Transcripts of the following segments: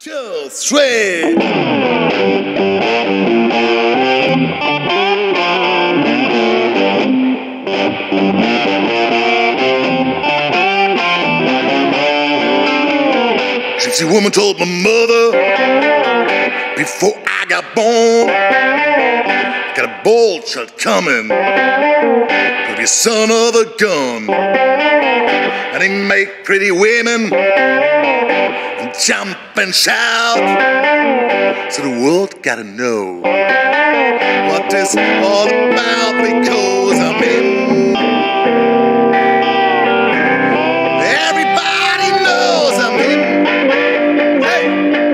2, 3. Gypsy woman told my mother before I got born, got a bold shot coming, could be son of a gun, and he make pretty women jump and shout, so the world gotta know what this all about, because I'm in. Everybody knows I'm in. Hey,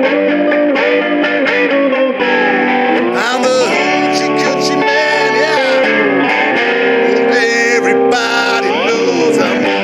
I'm the Hoochie Coochie man, yeah. Everybody knows I'm in.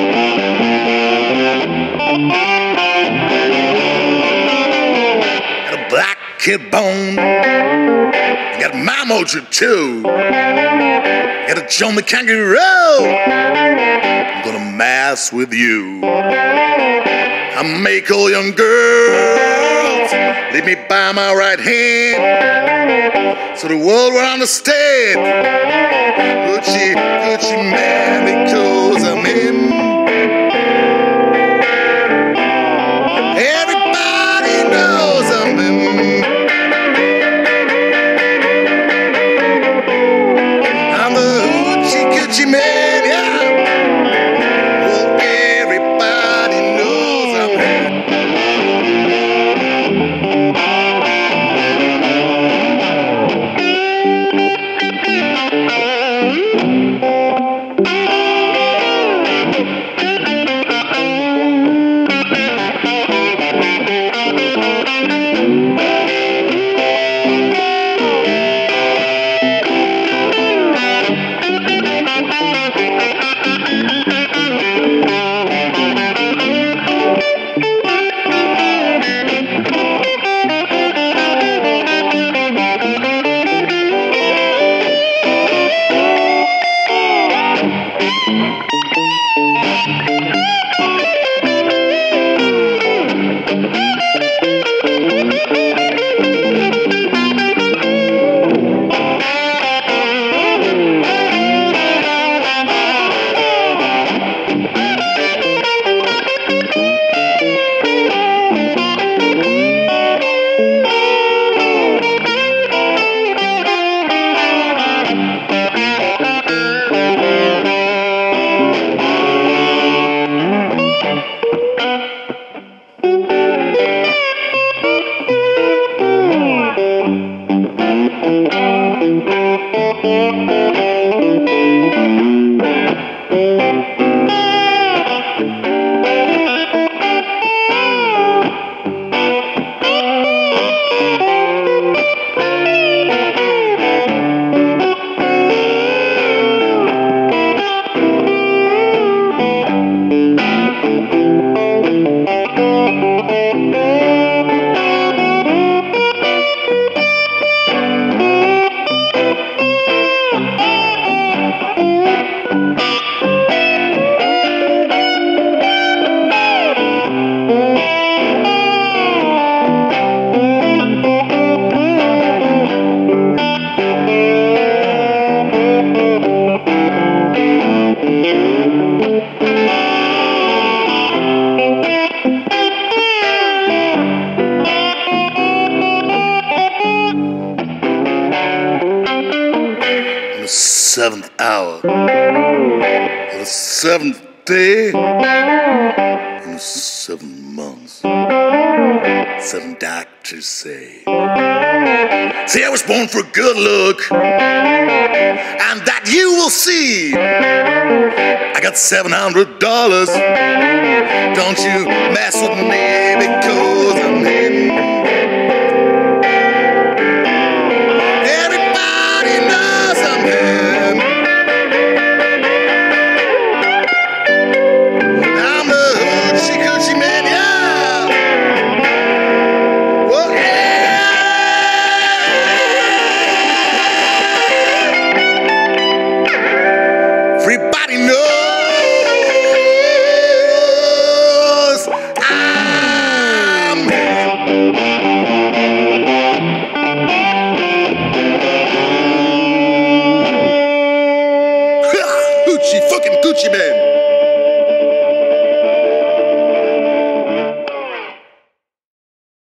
Black kid bone, got a mojo too, got a John the kangaroo. I'm gonna mess with you. I make all young girls lead me by my right hand, so the world will understand. Hoochie, Hoochie man, because I'm in. Everybody knows I'm in. I'm the Hoochie Coochie man, yeah. Well, everybody knows I'm in. The 7th hour, the 7th day, in the 7 months, 7 doctors say. See, I was born for good look, and that you will see. I got $700. Don't you mess with me, because I'm in. Everybody knows. Ah! Hoochie, fucking Coochie man.